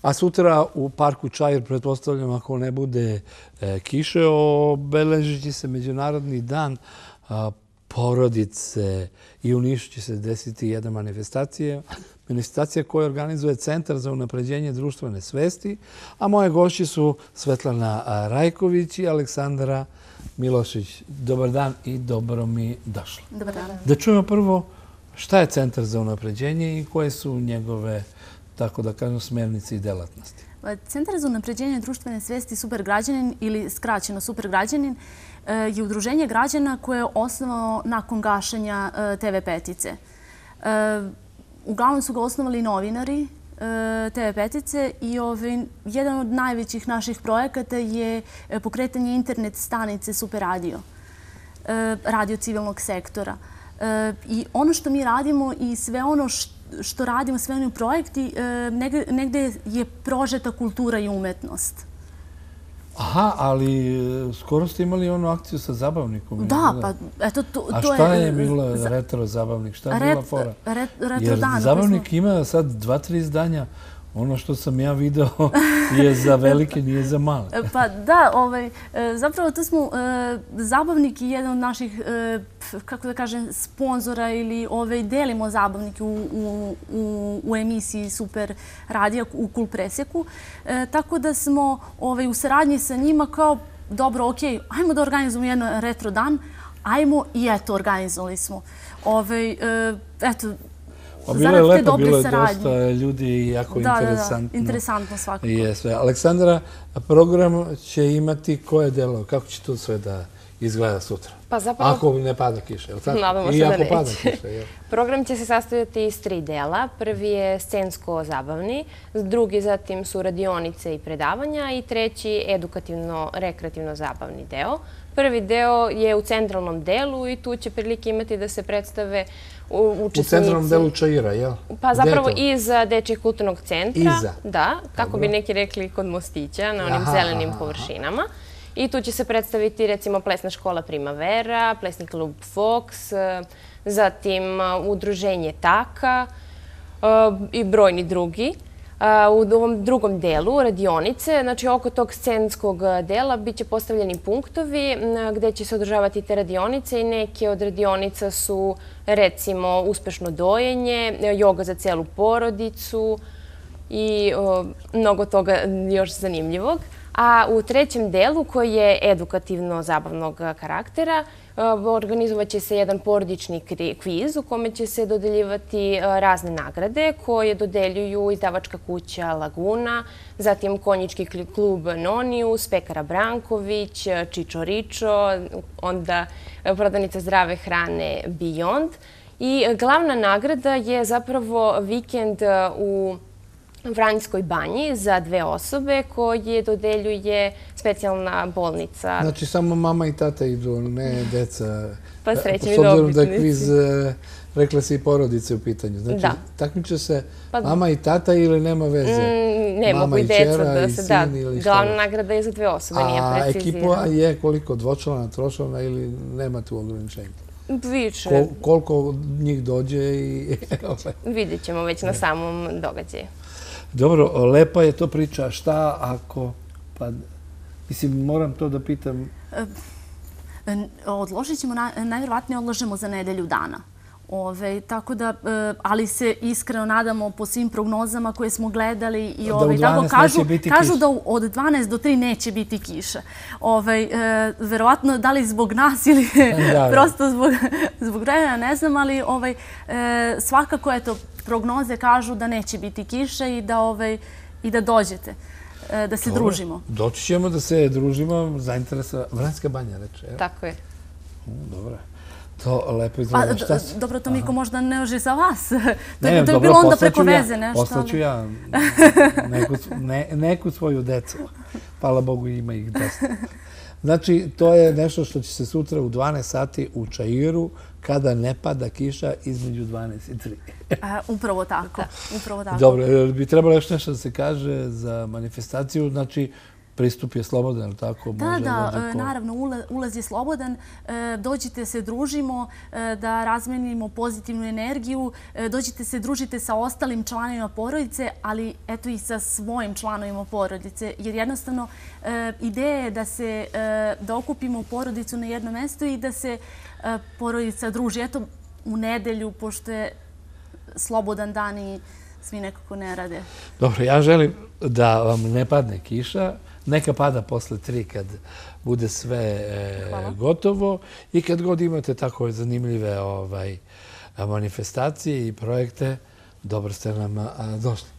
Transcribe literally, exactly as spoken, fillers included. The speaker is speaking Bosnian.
A sutra u parku Čair, pretpostavljam, ako ne bude kiše, obeležit će se Međunarodni dan porodice i u Nišu će se desiti jedna manifestacija, manifestacija koju organizuje Centar za unapređenje društvene svesti, a moje gošće su Svetlana Rajković i Aleksandra Milošević. Dobar dan i dobro mi došli. Dobar dan. Da čujemo prvo šta je Centar za unapređenje i koje su njegove, tako da kažem, smernice i delatnosti. Centar za unapređenje društvene svesti Supergrađanin ili skraćeno Supergrađanin je udruženje građana koje je osnovano nakon gašenja te ve Petice. Uglavnom su ga osnovali novinari te ve Petice i jedan od najvećih naših projekata je pokretanje internet stanice Super Radio, radio civilnog sektora. I ono što mi radimo i sve ono što radimo, sve oni projekti, negde je prožeta kultura i umetnost. Aha, ali skoro ste imali onu akciju sa zabavnikom. Da, pa eto to je... A šta je bilo retro zabavnik? Šta je bila fora? Jer zabavnik ima sad dva, tri izdanja. Ono što sam ja video je za velike, nije za male. Pa da, zapravo to smo zabavnik i jedan od naših, kako da kažem, sponzora ili delimo zabavnike u emisiji Super radija u Kul presjeku. Tako da smo u saradnji sa njima kao, dobro, ok, ajmo da organizujemo jedan retro dan, ajmo i eto, organizovali smo. Eto, bilo je lepo, bilo je dosta ljudi i jako interesantno. Da, da, interesantno svakako. Aleksandra, program će imati koje delo? Kako će to sve da izgleda sutra? Ako ne pada kiša, je li tako? Nadamo se da neće. Program će se sastojati iz tri dela. Prvi je scensko-zabavni, drugi zatim su radionice i predavanja i treći edukativno-rekreativno-zabavni deo. Prvi deo je u centralnom delu i tu će prilike imati da se predstave učesnici. U centralnom delu Čaira, jel? Pa zapravo iza Dečijeg kulturnog centra. Iza? Da, kako bi neki rekli kod mostića, na onim zelenim površinama. I tu će se predstaviti recimo plesna škola Primavera, plesni klub Fox, zatim udruženje Taka i brojni drugi. U ovom drugom delu, radionice, znači oko tog scenskog dela bit će postavljeni punktovi gde će se održavati te radionice i neke od radionica su recimo uspešno dojenje, joga za celu porodicu i mnogo toga još zanimljivog. A u trećem delu, koji je edukativno-zabavnog karaktera, organizovat će se jedan porodični kviz u kome će se dodeljivati razne nagrade koje dodeljuju izdavačka kuća Laguna, zatim konjički klub Nonius, pekara Branković, Čičo Ričo, onda prodavnica zdrave hrane Beyond. I glavna nagrada je zapravo vikend u Vranjskoj banji za dve osobe koje dodeljuje specijalna bolnica. Znači samo mama i tata idu, ne deca. Pa srećni dobitnici. S obzirom da je kviz, rekla si i porodice u pitanju. Znači takmiče se mama i tata ili nema veze? Ne, mogu i deca da se da. Glavna nagrada je za dve osobe, nije precizirano. A ekipa je koliko? Dvočlana, tročlana ili nema tu ograničenja? Više. Koliko njih dođe i... Vidjet ćemo već na samom događaju. Dobro, lepa je to priča. Šta ako... Pa, mislim, moram to da pitam. Odložit ćemo, najvjerovatnije odložimo za nedelju dana. Tako da, ali se iskreno nadamo po svim prognozama koje smo gledali i kažu da od dvanaest do tri neće biti kiše. Verovatno, da li zbog nas ili prosto zbog vremena, ne znam, ali svakako je to prognoze kažu da neće biti kiše i da dođete, da se družimo. Doći ćemo da se družimo, zainteresovano. Vranjska banja, reče. Tako je. Dobro. To lepo izgleda. Dobro, to Miko možda ne može za vas. To je bilo onda preko veze nešto. Poslaću ja neku svoju decu. Hvala Bogu, ima ih dosta. Znači, to je nešto što će se sutra u dvanaest sati u Čairu, kada ne pada kiša između dvanaest i tri. Upravo tako. Dobro, bi trebalo još nešto da se kaže za manifestaciju. Znači, pristup je slobodan, tako? Da, da, naravno, ulaz je slobodan. Dođite se, družimo, da razmenimo pozitivnu energiju. Dođite se, družite sa ostalim članovima porodice, ali eto i sa svojim članovima porodice. Jer jednostavno, ideja je da se, da okupimo porodicu na jedno mesto i da se porodica druži. Eto, u nedelju, pošto je slobodan dan i svi nekako ne rade. Dobro, ja želim da vam ne padne kiša. Neka pada posle tri kad bude sve gotovo i kad god imate tako zanimljive manifestacije i projekte, dobro ste nam došli.